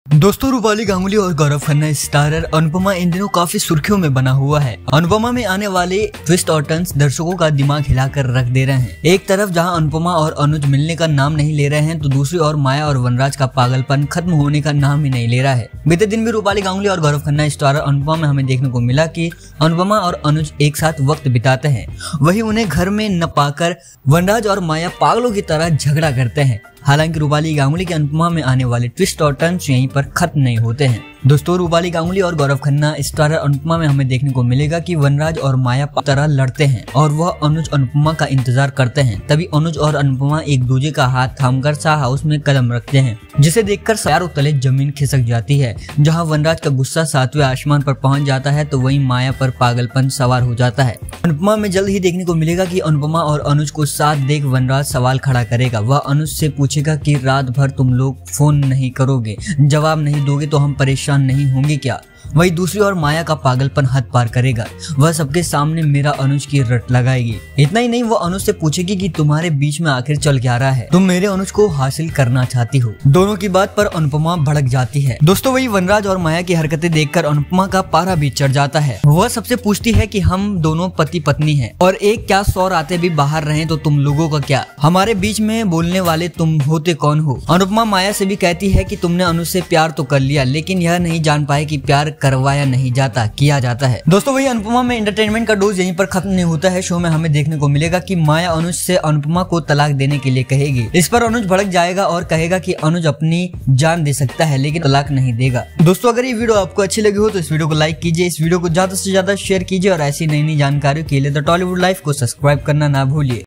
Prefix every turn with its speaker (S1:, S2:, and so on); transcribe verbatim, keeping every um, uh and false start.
S1: दोस्तों, रूपाली गांगुली और गौरव खन्ना स्टारर अनुपमा इन दिनों काफी सुर्खियों में बना हुआ है। अनुपमा में आने वाले ट्विस्ट और टर्न्स दर्शकों का दिमाग हिलाकर रख दे रहे हैं। एक तरफ जहां अनुपमा और अनुज मिलने का नाम नहीं ले रहे हैं, तो दूसरी ओर माया और वनराज का पागलपन खत्म होने का नाम ही नहीं ले रहा है। बीते दिन भी रूपाली गांगुली और गौरव खन्ना स्टारर अनुपमा में हमें देखने को मिला कि अनुपमा और अनुज एक साथ वक्त बिताते हैं, वही उन्हें घर में न पाकर वनराज और माया पागलों की तरह झगड़ा करते हैं। हालांकि रूपाली गांगुली के अनुपमा में आने वाले ट्विस्ट और टर्न्स यहीं पर खत्म नहीं होते हैं। दोस्तों, रूपाली गांगुली और गौरव खन्ना स्टारर अनुपमा में हमें देखने को मिलेगा कि वनराज और माया तरह लड़ते हैं और वह अनुज अनुपमा का इंतजार करते हैं। तभी अनुज और अनुपमा एक दूसरे का हाथ थामकर शाह हाउस में कदम रखते हैं, जिसे देखकर चारों तले जमीन खिसक जाती है। जहां वनराज का गुस्सा सातवें आसमान पर पहुंच जाता है, तो वहीं माया पर पागलपन सवार हो जाता है। अनुपमा में जल्द ही देखने को मिलेगा कि अनुपमा और अनुज को साथ देख वनराज सवाल खड़ा करेगा। वह अनुज से पूछेगा कि रात भर तुम लोग फोन नहीं करोगे, जवाब नहीं दोगे तो हम परेशान नहीं होंगे क्या? वही दूसरी ओर माया का पागलपन हद पार करेगा। वह सबके सामने मेरा अनुज की रट लगाएगी। इतना ही नहीं, वह अनुज से पूछेगी कि तुम्हारे बीच में आखिर चल क्या रहा है, तुम मेरे अनुज को हासिल करना चाहती हो। दोनों की बात पर अनुपमा भड़क जाती है। दोस्तों, वही वनराज और माया की हरकतें देखकर अनुपमा का पारा भी चढ़ जाता है। वह सबसे पूछती है कि हम दोनों पति पत्नी हैं और एक क्या सौ रातें भी बाहर रहें तो तुम लोगों का क्या? हमारे बीच में बोलने वाले तुम होते कौन हो? अनुपमा माया से भी कहती है कि तुमने अनुज से प्यार तो कर लिया, लेकिन यह नहीं जान पाए कि प्यार करवाया नहीं जाता, किया जाता है। दोस्तों, वही अनुपमा में एंटरटेनमेंट का डोज यहीं पर खत्म नहीं होता है। शो में हमें देखने को मिलेगा कि माया अनुज से अनुपमा को तलाक देने के लिए कहेगी। इस पर अनुज भड़क जाएगा और कहेगा कि अनुज अपनी जान दे सकता है, लेकिन तलाक नहीं देगा। दोस्तों, अगर ये वीडियो आपको अच्छी लगी हो तो इस वीडियो को लाइक कीजिए, इस वीडियो को ज्यादा से ज्यादा शेयर कीजिए और ऐसी नई नई जानकारियों के लिए द टॉलीवुड लाइफ को सब्सक्राइब करना ना भूलिए।